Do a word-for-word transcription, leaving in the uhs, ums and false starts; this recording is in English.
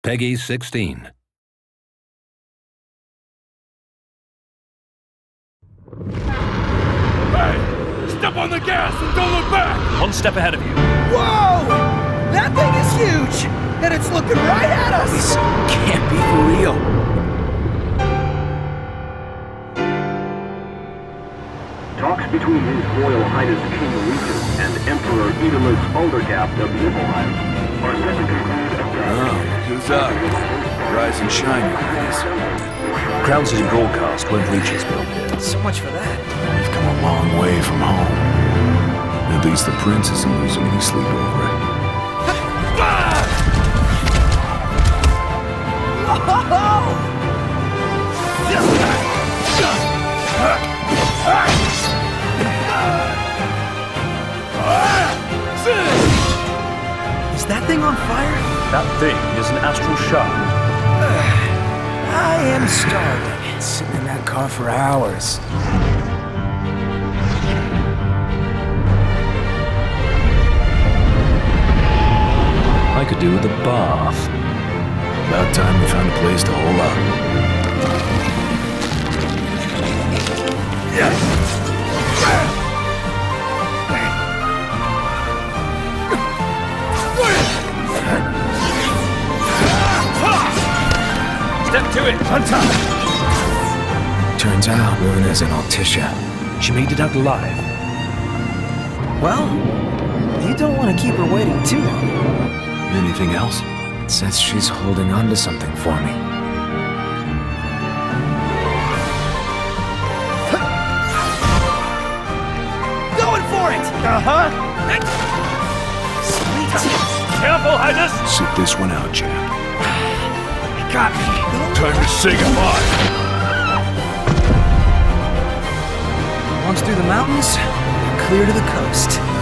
Peggy sixteen. Hey! Step on the gas and don't look back! One step ahead of you. Whoa! That thing is huge! And it's looking right at us! This can't be for real. Talks between His Royal Highness King Regis and Emperor Aedamus Aldergap of Nibelheim are set to conclude a Oh, who's up? Rise and shine, Your Highness. Ground City broadcast won't reach us, Bill. So much for that. We've come a long way from home. At least the prince isn't losing any sleep over it. Is that thing on fire? That thing is an astral shard. I am starving. Sitting in that car for hours. I could do with a bath. About time we found a place to hole up. Step to it! On top! Turns out Luna's an Altissia. She made it out alive. Well, you don't want to keep her waiting too long. Anything else? It says she's holding on to something for me. Going for it! Uh-huh! Sweet! Careful, Highness! Sit this one out, champ. Got me! Time to say goodbye! Once through the mountains, clear to the coast.